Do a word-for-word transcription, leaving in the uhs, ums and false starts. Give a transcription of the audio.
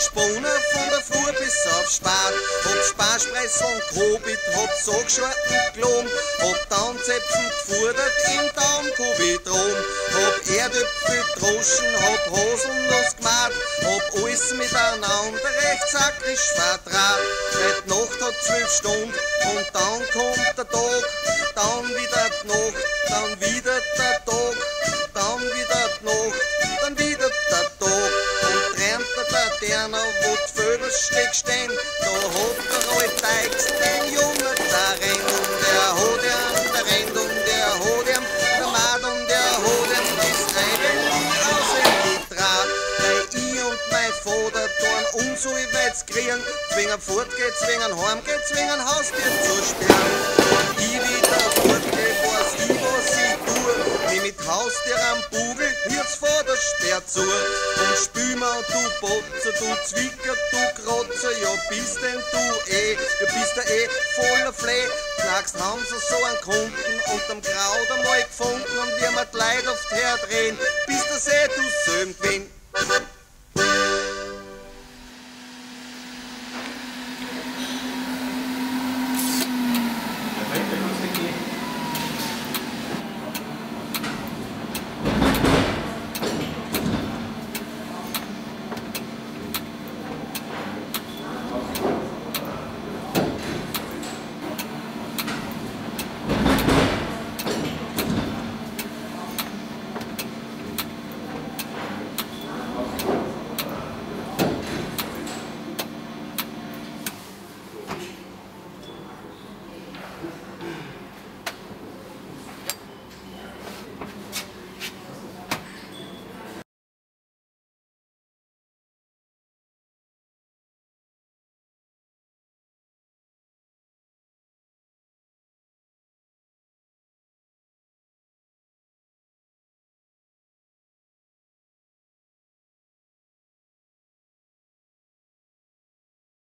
gesponnen von der Früh bis auf Spät. Hab Sparspress und Kobit, hab Sogschorten gelom, hab Tanzäpfen gefordert im Daumkobidrom. Hab Erdöpfel droschen, hab Haselnuss gemacht, hab alles miteinander recht sakrisch vertraut. Heute Nacht hat zwölf Stunden und dann kommt der Tag, dann wieder die Nacht, dann wieder der Tag, dann wieder die Nacht, dann wieder der Tag. Und träumt der Derner, wo die Vögel steck stehen, da hat der alte Teix den Jungen, der rennt und der hat ihn, der rennt und der hat ihn, der Mann und der hat ihn, das eigentlich aus in die Draht. Weil ich und mein Vater tun uns so weit kriegen, zwingen fortgeht, zwingen heimgeht, zwingen Haustier zu sperren. Und ich wieder fortgeh, weiß ich, was ich tue, mich mit Haustier am Bugel, wird's vor der Sperr zu. Und spül mir, du Botzer, du Zwicker, du Krotzer, ja bist denn du eh, ja bist du eh voller Flee. Knacks haben sie so einen Kunden unterm Kraut einmal gefunden, und wie wir die Leute oft herdrehen, bist das eh du selben gewinn.